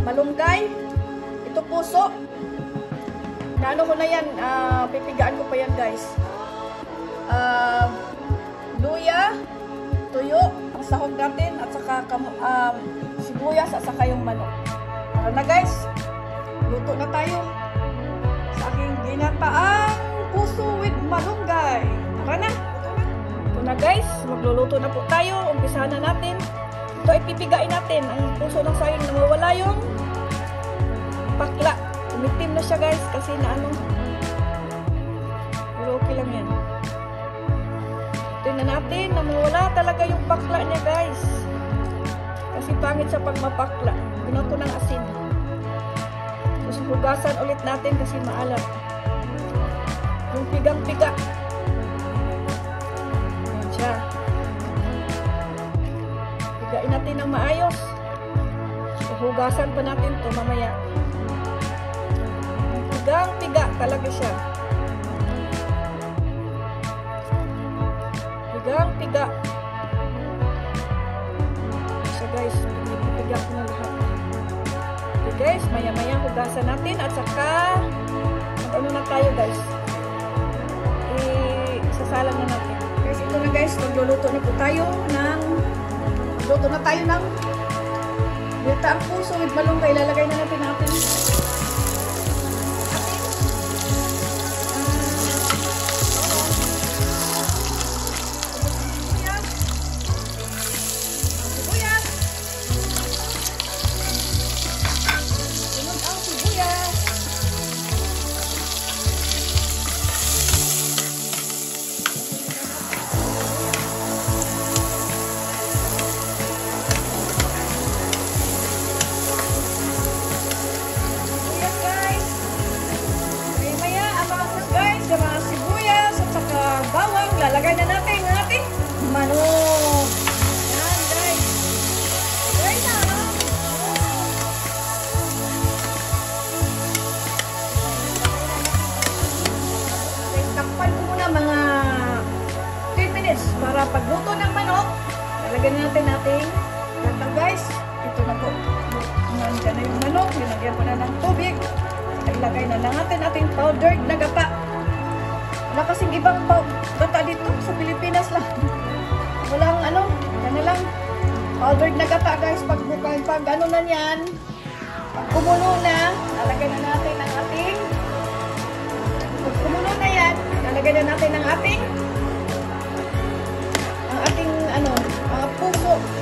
malunggay. Ito puso. Naano ko na yan, pipigaan ko pa yan guys. Luya, tuyo, ang sahog natin, at saka sibuyas at saka yung manok. Tara na guys, luto na tayo sa aking ginataang puso with malunggay. Tara na. Ito na guys, magluluto na po tayo. Umpisahan na natin. Ito ay pipigain natin. Ang puso ng sayang na mawala yung pakla. Umitim na siya guys kasi na ano. Pero okay lang yan. Tingnan natin na mawala talaga yung pakla niya guys. Kasi pangit sa pagmapakla. Ginaw ko ng asin. Tapos hugasan ulit natin kasi maalat. Yung pigang-piga. Ayan siya. Pigain natin ng maayos. Hugasan pa natin ito mamaya. Pigang-piga talaga siya. Pigang-piga. So guys, pipiga ko na lahat. Okay guys, maya-maya hugasan natin at saka ano na tayo guys. Isasalang na natin. Guys, ito na guys, magluluto na po tayo ng ginataang puso with malunggay. Ilalagay na natin lalagay na natin ang ating manok. Yan guys. Lagay na. Takpan ko muna mga 10 minutes para pagluto ng manok. Lalagyan na natin ating gatang guys. Ito na po. Nandiyan na yung manok. Linagyan ko na ng tubig. Ilagay na lang natin ating powdered na gata. Wala kasing ibang gata dito sa Pilipinas lang. Walang ano, yan na lang. Powdered na gata guys. Pag ano na yan, pag kumulo na, lalagyan na natin ang ating, pag kumulo na yan, lalagyan na natin ang ating ano, puso.